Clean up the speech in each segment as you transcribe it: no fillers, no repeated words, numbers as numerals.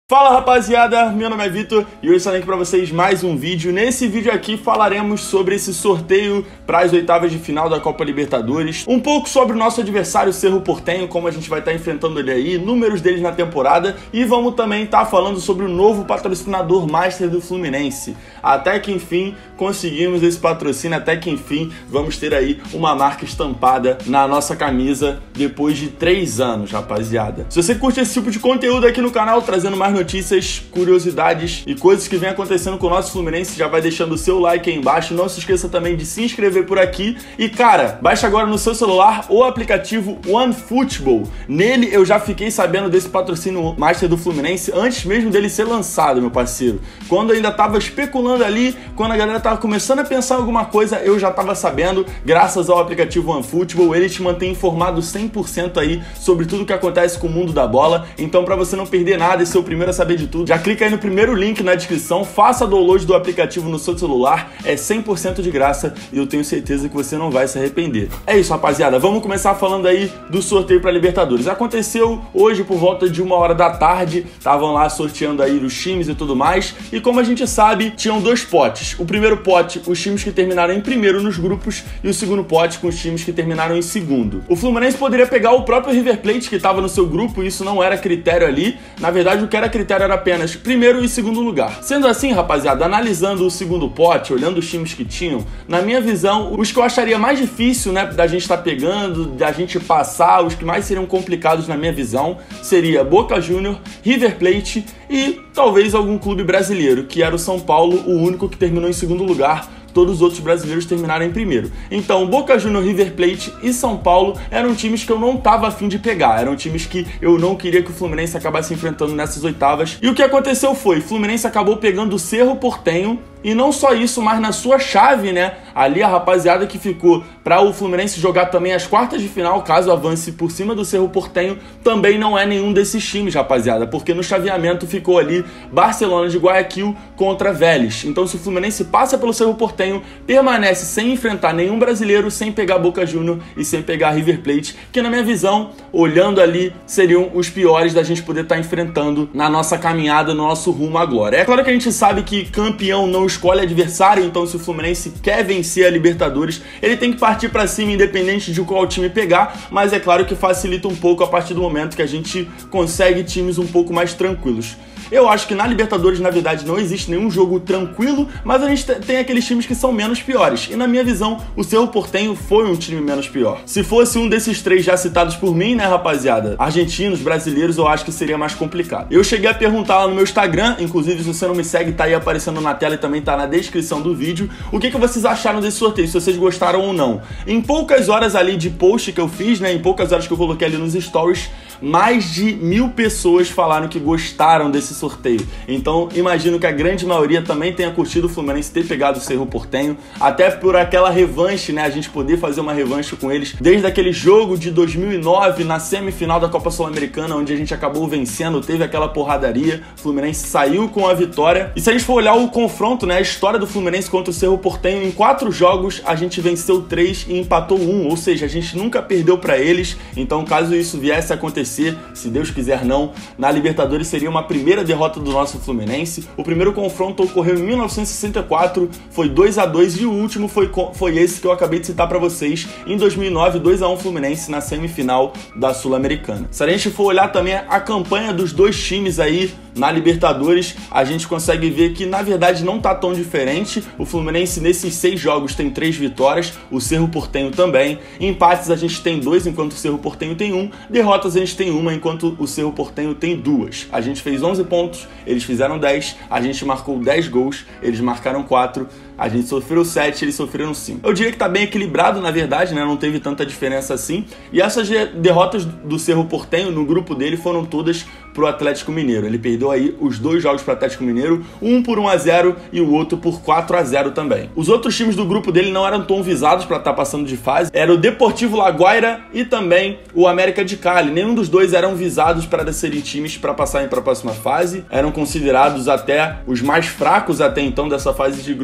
Fala rapaziada, meu nome é Vitor e hoje estou aqui para vocês mais um vídeo. Nesse vídeo aqui falaremos sobre esse sorteio para as oitavas de final da Copa Libertadores, um pouco sobre o nosso adversário Cerro Porteño, como a gente vai estar enfrentando ele aí, números deles na temporada, e vamos também estar falando sobre o novo patrocinador master do Fluminense. Até que enfim conseguimos esse patrocínio, até que enfim vamos ter aí uma marca estampada na nossa camisa depois de 3 anos, rapaziada. Se você curte esse tipo de conteúdo aqui no canal, trazendo mais notícias, curiosidades e coisas que vem acontecendo com o nosso Fluminense, já vai deixando o seu like aí embaixo. Não se esqueça também de se inscrever por aqui. E cara, baixa agora no seu celular o aplicativo OneFootball. Nele eu já fiquei sabendo desse patrocínio master do Fluminense antes mesmo dele ser lançado, meu parceiro. Quando eu ainda tava especulando ali, quando a galera tava começando a pensar em alguma coisa, eu já tava sabendo, graças ao aplicativo OneFootball. Ele te mantém informado 100% aí sobre tudo que acontece com o mundo da bola. Então, para você não perder nada e ser o primeiro a saber de tudo, já clica aí no primeiro link na descrição, faça download do aplicativo no seu celular, é 100% de graça e eu tenho certeza que você não vai se arrepender. É isso, rapaziada, vamos começar falando aí do sorteio para Libertadores. Aconteceu hoje por volta de 1h da tarde, estavam lá sorteando aí os times e tudo mais, e como a gente sabe, tinham 2 potes. O primeiro pote, os times que terminaram em primeiro nos grupos, e o segundo pote com os times que terminaram em segundo. O Fluminense poderia pegar o próprio River Plate que estava no seu grupo, e isso não era critério ali. Na verdade, o que era critério era apenas primeiro e segundo lugar. Sendo assim, rapaziada, analisando o segundo pote, olhando os times que tinham, na minha visão, os que eu acharia mais difícil, né, da gente estar pegando, da gente passar, os que mais seriam complicados na minha visão, seria Boca Juniors, River Plate e talvez algum clube brasileiro, que era o São Paulo, o único que terminou em segundo lugar. Todos os outros brasileiros terminaram em primeiro. Então, Boca Juniors, River Plate e São Paulo eram times que eu não tava afim de pegar. Eram times que eu não queria que o Fluminense acabasse enfrentando nessas oitavas. E o que aconteceu foi, o Fluminense acabou pegando o Cerro Porteño. E não só isso, mas na sua chave, né? Ali a rapaziada que ficou para o Fluminense jogar também as quartas de final, caso avance por cima do Cerro Porteño, também não é nenhum desses times, rapaziada. Porque no chaveamento ficou ali Barcelona de Guayaquil contra Vélez. Então se o Fluminense passa pelo Cerro Porteño, permanece sem enfrentar nenhum brasileiro, sem pegar Boca Juniors e sem pegar River Plate, que na minha visão, olhando ali, seriam os piores da gente poder estar enfrentando na nossa caminhada, no nosso rumo à glória. É claro que a gente sabe que campeão não escolhe adversário, então se o Fluminense quer vencer a Libertadores, ele tem que partir para cima independente de qual time pegar, mas é claro que facilita um pouco a partir do momento que a gente consegue times um pouco mais tranquilos. Eu acho que na Libertadores, na verdade, não existe nenhum jogo tranquilo, mas a gente tem aqueles times que são menos piores. E na minha visão, o Cerro Porteño foi um time menos pior. Se fosse um desses 3 já citados por mim, né, rapaziada? Argentinos, brasileiros, eu acho que seria mais complicado. Eu cheguei a perguntar lá no meu Instagram, inclusive se você não me segue, tá aí aparecendo na tela e também tá na descrição do vídeo, o que vocês acharam desse sorteio, se vocês gostaram ou não. Em poucas horas ali de post que eu fiz, né, em poucas horas que eu coloquei ali nos stories, mais de 1000 pessoas falaram que gostaram desse sorteio. Então, imagino que a grande maioria também tenha curtido o Fluminense ter pegado o Cerro Porteño, até por aquela revanche, né? A gente poder fazer uma revanche com eles desde aquele jogo de 2009 na semifinal da Copa Sul-Americana, onde a gente acabou vencendo, teve aquela porradaria, o Fluminense saiu com a vitória. E se a gente for olhar o confronto, né, a história do Fluminense contra o Cerro Porteño, em 4 jogos a gente venceu 3 e empatou 1, ou seja, a gente nunca perdeu para eles. Então, caso isso viesse a acontecer, se Deus quiser não, na Libertadores seria uma primeira derrota do nosso Fluminense. O primeiro confronto ocorreu em 1964, foi 2-2 e o último foi esse que eu acabei de citar para vocês, em 2009, 2-1 Fluminense na semifinal da Sul-Americana. Se a gente for olhar também a campanha dos 2 times aí na Libertadores, a gente consegue ver que na verdade não tá tão diferente. O Fluminense nesses 6 jogos tem 3 vitórias, o Cerro Porteño também. Empates a gente tem 2, enquanto o Cerro Porteño tem 1. Derrotas a gente tem 1, enquanto o Cerro Porteño tem 2. A gente fez 11 pontos, eles fizeram 10, a gente marcou 10 gols, eles marcaram 4. A gente sofreu 7, eles sofreram 5. Eu diria que tá bem equilibrado, na verdade, né? Não teve tanta diferença assim. E essas derrotas do Cerro Porteño no grupo dele foram todas pro Atlético Mineiro. Ele perdeu aí os 2 jogos pro Atlético Mineiro, um por 1-0 e o outro por 4-0 também. Os outros times do grupo dele não eram tão visados para estar passando de fase. Era o Deportivo Laguaira e também o América de Cali. Nenhum dos dois eram visados para serem times para passarem para a próxima fase. Eram considerados até os mais fracos até então dessa fase de grupos.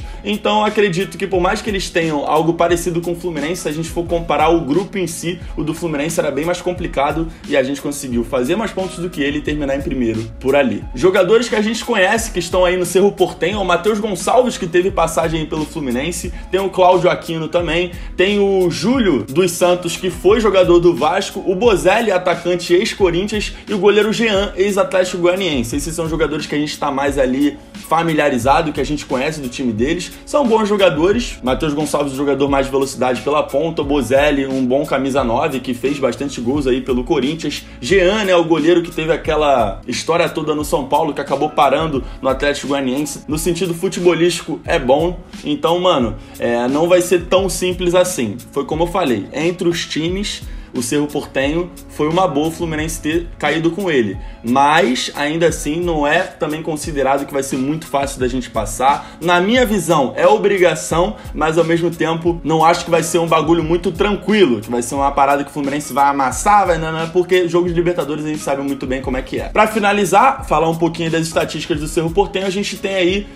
Então acredito que por mais que eles tenham algo parecido com o Fluminense, se a gente for comparar o grupo em si, o do Fluminense era bem mais complicado e a gente conseguiu fazer mais pontos do que ele e terminar em primeiro por ali. Jogadores que a gente conhece que estão aí no Cerro Porteño, o Matheus Gonçalves, que teve passagem aí pelo Fluminense, tem o Cláudio Aquino também, tem o Júlio dos Santos, que foi jogador do Vasco, o Bozelli, atacante ex-Corinthians, e o goleiro Jean, ex-Atlético Goianiense. Esses são jogadores que a gente está mais ali familiarizado, que a gente conhece do time deles. São bons jogadores. Matheus Gonçalves, o jogador mais de velocidade pela ponta, o Bozelli, um bom camisa 9, que fez bastante gols aí pelo Corinthians. Jean, né, o goleiro que teve aquela história toda no São Paulo, que acabou parando no Atlético Goianiense. No sentido futebolístico, é bom. Então, mano, não vai ser tão simples assim. Foi como eu falei, entre os times, o Cerro Porteño foi uma boa o Fluminense ter caído com ele. Mas, ainda assim, não é também considerado que vai ser muito fácil da gente passar. Na minha visão, é obrigação, mas ao mesmo tempo, não acho que vai ser um bagulho muito tranquilo, que vai ser uma parada que o Fluminense vai amassar, porque jogo de Libertadores a gente sabe muito bem como é que é. Pra finalizar, falar um pouquinho das estatísticas do Cerro Porteño, a gente tem aí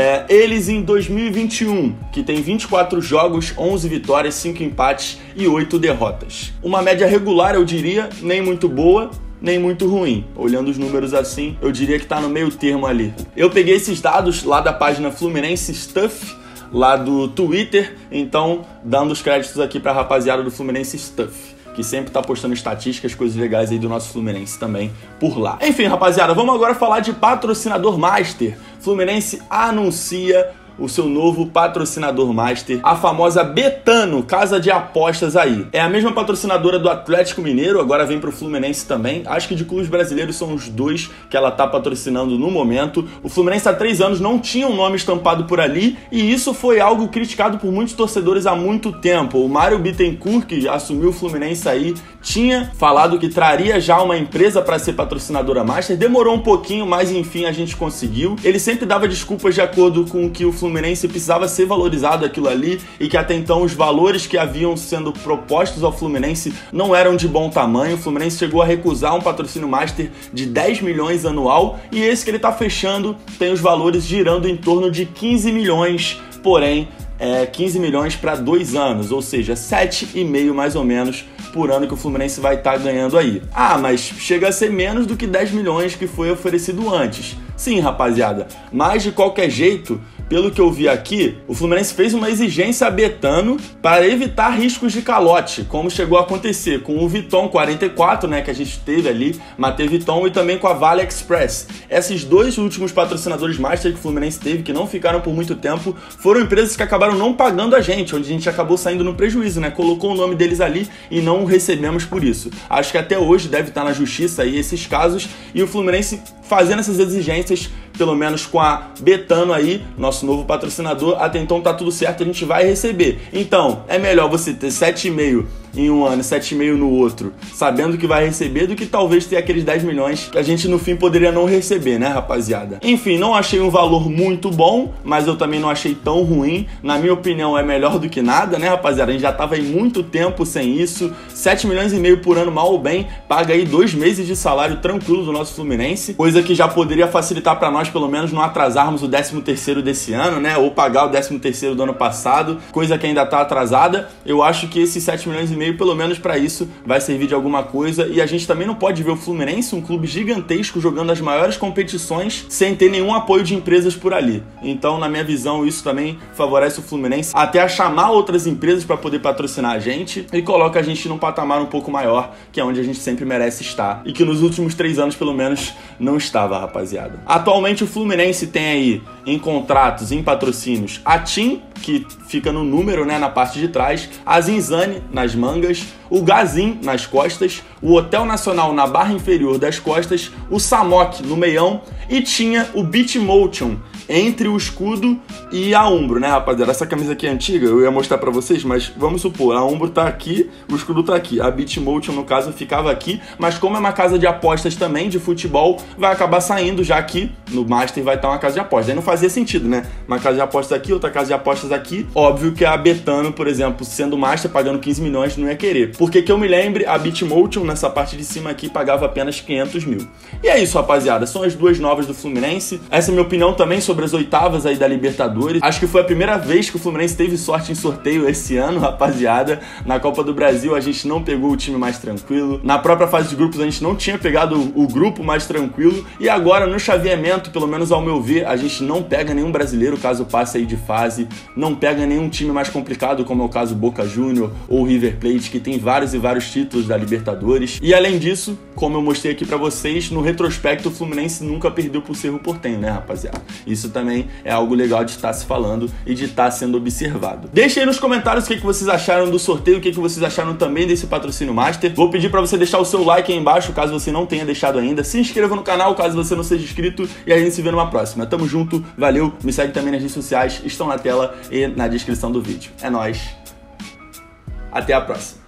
eles em 2021, que tem 24 jogos, 11 vitórias, 5 empates e 8 derrotas. Uma média regular, eu diria, nem muito boa, nem muito ruim. Olhando os números assim, eu diria que tá no meio termo ali. Eu peguei esses dados lá da página Fluminense Stuff, lá do Twitter, então dando os créditos aqui pra rapaziada do Fluminense Stuff, que sempre tá postando estatísticas, coisas legais aí do nosso Fluminense também por lá. Enfim, rapaziada, vamos agora falar de patrocinador master. Fluminense anuncia o seu novo patrocinador master, a famosa Betano, casa de apostas aí. É a mesma patrocinadora do Atlético Mineiro, agora vem pro Fluminense também. Acho que de clubes brasileiros são os dois que ela tá patrocinando no momento. O Fluminense há 3 anos não tinha um nome estampado por ali, e isso foi algo criticado por muitos torcedores há muito tempo. O Mário Bittencourt, que assumiu o Fluminense aí, tinha falado que traria já uma empresa para ser patrocinadora master. Demorou um pouquinho, mas enfim a gente conseguiu. Ele sempre dava desculpas de acordo com o que o Fluminense precisava ser valorizado aquilo ali, e que até então os valores que haviam sendo propostos ao Fluminense não eram de bom tamanho. O Fluminense chegou a recusar um patrocínio master de 10 milhões anual, e esse que ele tá fechando tem os valores girando em torno de 15 milhões, porém 15 milhões para 2 anos, ou seja, 7,5 mais ou menos por ano que o Fluminense vai estar ganhando aí. Ah, mas chega a ser menos do que 10 milhões que foi oferecido antes. Sim, rapaziada, mas de qualquer jeito, pelo que eu vi aqui, o Fluminense fez uma exigência a Betano para evitar riscos de calote, como chegou a acontecer com o Viton 44, né, que a gente teve ali, Matei Viton, e também com a Vale Express. Esses dois últimos patrocinadores master que o Fluminense teve, que não ficaram por muito tempo, foram empresas que acabaram não pagando a gente, onde a gente acabou saindo no prejuízo, né? Colocou o nome deles ali e não recebemos por isso. Acho que até hoje deve estar na justiça aí esses casos, e o Fluminense fazendo essas exigências, pelo menos com a Betano aí, nosso novo patrocinador, até então tá tudo certo, a gente vai receber. Então, é melhor você ter 7,5 em um ano e 7,5 no outro, sabendo que vai receber, do que talvez ter aqueles 10 milhões que a gente no fim poderia não receber, né, rapaziada? Enfim, não achei um valor muito bom, mas eu também não achei tão ruim. Na minha opinião, é melhor do que nada, né, rapaziada? A gente já tava aí muito tempo sem isso. 7 milhões e meio por ano, mal ou bem, paga aí 2 meses de salário tranquilo do nosso Fluminense, coisa que já poderia facilitar pra nós, pelo menos, não atrasarmos o 13º desse ano, né, ou pagar o 13º do ano passado, coisa que ainda tá atrasada. Eu acho que esses 7 milhões e meio, pelo menos para isso, vai servir de alguma coisa. E a gente também não pode ver o Fluminense, um clube gigantesco, jogando as maiores competições sem ter nenhum apoio de empresas por ali. Então, na minha visão, isso também favorece o Fluminense até a chamar outras empresas para poder patrocinar a gente, e coloca a gente num patamar um pouco maior, que é onde a gente sempre merece estar, e que nos últimos 3 anos, pelo menos, não estava, rapaziada. Atualmente, o Fluminense tem aí em contratos, em patrocínios, a TIM, que fica no número, né, na parte de trás, a Zinzane nas mangas, o Gazin nas costas, o Hotel Nacional na barra inferior das costas, o Samok no meião, e tinha o Bitmotion entre o escudo e a Umbro, né, rapaziada? Essa camisa aqui é antiga, eu ia mostrar pra vocês, mas vamos supor, a Umbro tá aqui, o escudo tá aqui, a Bitmotion, no caso, ficava aqui, mas como é uma casa de apostas também, de futebol, vai acabar saindo, já que no Master vai estar uma casa de apostas. Aí não fazia sentido, né? Uma casa de apostas aqui, outra casa de apostas aqui. Óbvio que a Betano, por exemplo, sendo Master, pagando 15 milhões, não ia querer. Porque que eu me lembre, a Bitmotion, nessa parte de cima aqui, pagava apenas 500 mil. E é isso, rapaziada. São as duas novas do Fluminense. Essa é a minha opinião também sobre sobre as oitavas aí da Libertadores. Acho que foi a primeira vez que o Fluminense teve sorte em sorteio esse ano, rapaziada. Na Copa do Brasil a gente não pegou o time mais tranquilo. Na própria fase de grupos a gente não tinha pegado o grupo mais tranquilo. E agora no chaveamento, pelo menos ao meu ver, a gente não pega nenhum brasileiro caso passe aí de fase. Não pega nenhum time mais complicado, como é o caso Boca Juniors ou River Plate, que tem vários e vários títulos da Libertadores. E além disso, como eu mostrei aqui pra vocês, no retrospecto o Fluminense nunca perdeu pro Cerro Porteño, né, rapaziada? Isso também é algo legal de estar se falando e de estar sendo observado. Deixem aí nos comentários o que vocês acharam do sorteio, o que vocês acharam também desse patrocínio master. Vou pedir pra você deixar o seu like aí embaixo, caso você não tenha deixado ainda. Se inscreva no canal, caso você não seja inscrito. E a gente se vê numa próxima. Tamo junto, valeu, me segue também nas redes sociais, estão na tela e na descrição do vídeo. É nóis. Até a próxima.